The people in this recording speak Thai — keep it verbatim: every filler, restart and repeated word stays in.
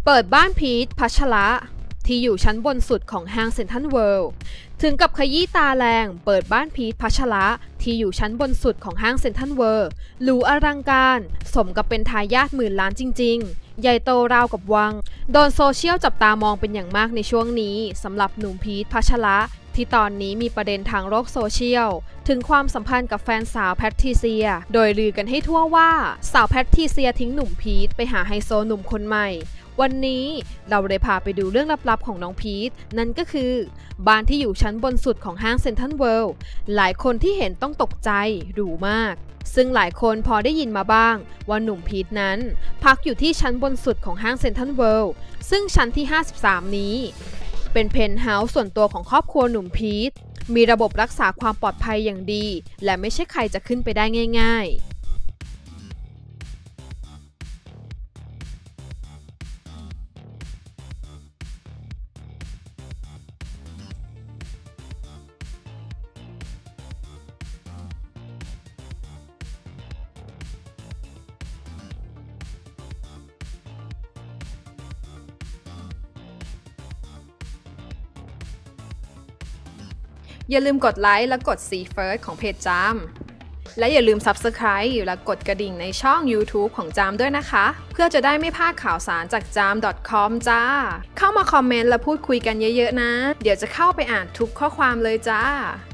เปิดบ้านพีท พัชระที่อยู่ชั้นบนสุดของห้างเซ็นทรัลเวิลด์ถึงกับขยี้ตาแรงเปิดบ้านพีท พัชระที่อยู่ชั้นบนสุดของห้างเซ็นทรัลเวิลด์หรูอลังการสมกับเป็นทายาทหมื่นล้านจริงๆใหญ่โตราวกับวังโดนโซเชียลจับตามองเป็นอย่างมากในช่วงนี้สำหรับหนุ่มพีท พัชระที่ตอนนี้มีประเด็นทางโลกโซเชียลถึงความสัมพันธ์กับแฟนสาวแพทริเซียโดยลือกันให้ทั่วว่าสาวแพทริเซียทิ้งหนุ่มพีทไปหาไฮโซหนุ่มคนใหม่วันนี้เราเลยพาไปดูเรื่องลับๆของน้องพีทนั่นก็คือบ้านที่อยู่ชั้นบนสุดของห้างเซ็นทรัลเวิลด์หลายคนที่เห็นต้องตกใจหรูมากซึ่งหลายคนพอได้ยินมาบ้างว่าหนุ่มพีทนั้นพักอยู่ที่ชั้นบนสุดของห้างเซ็นทรัลเวิลด์ซึ่งชั้นที่ห้าสิบสามนี้เป็นเพนท์เฮาส์ส่วนตัวของครอบครัวหนุ่มพีทมีระบบรักษาความปลอดภัยอย่างดีและไม่ใช่ใครจะขึ้นไปได้ง่ายๆอย่าลืมกดไลค์และกด See First ของเพจจามและอย่าลืม Subscribe และกดกระดิ่งในช่อง YouTube ของจามด้วยนะคะเพื่อจะได้ไม่พลาดข่าวสารจากจาม ดอท คอม จ้าเข้ามาคอมเมนต์และพูดคุยกันเยอะๆนะเดี๋ยวจะเข้าไปอ่านทุกข้อความเลยจ้า